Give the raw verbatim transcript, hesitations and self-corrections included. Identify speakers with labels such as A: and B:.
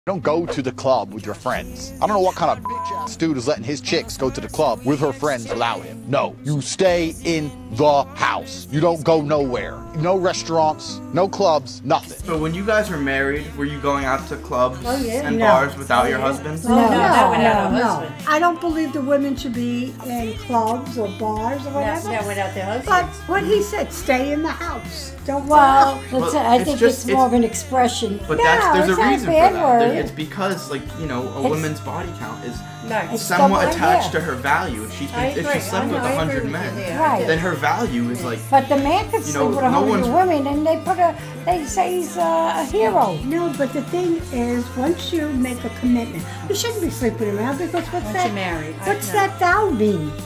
A: Don't go to the club with your friends. I don't know what kind of bitch-ass dude is letting his chicks go to the club with her friends without him. No, you stay in the house. You don't go nowhere. No restaurants, no clubs, nothing.
B: So when you guys were married, were you going out to clubs
C: oh, yeah.
B: and
C: no.
B: bars without
C: oh,
B: your
C: yeah.
B: husband?
C: No, no, no, no, no,
D: no. I don't believe the women should be in clubs or bars or whatever.
C: No, no, without their husbands.
D: But what he said, stay in the house. Don't
E: well,
D: go
E: well
B: well
E: I
B: it's
E: think
B: just,
E: it's more
B: it's,
E: of an expression.
B: But
E: no,
B: that's, there's
E: it's
B: a
E: not
B: reason
E: a
B: for
E: bad
B: that.
E: Word.
B: There, it's because, like, you know, a
E: it's,
B: woman's body count is
C: no,
B: somewhat
E: the,
B: attached
E: yeah.
B: to her value. If she's been, if she slept with a hundred men,
E: right.
B: then her value is like.
E: But the man could
B: you
E: sleep
B: know,
E: with a
B: no
E: hundred women, and they put a, they say he's a, a hero.
D: No, but the thing is, once you make a commitment, you shouldn't be sleeping around because what's
C: Once
D: that?
C: you're married.
D: What's that vow mean?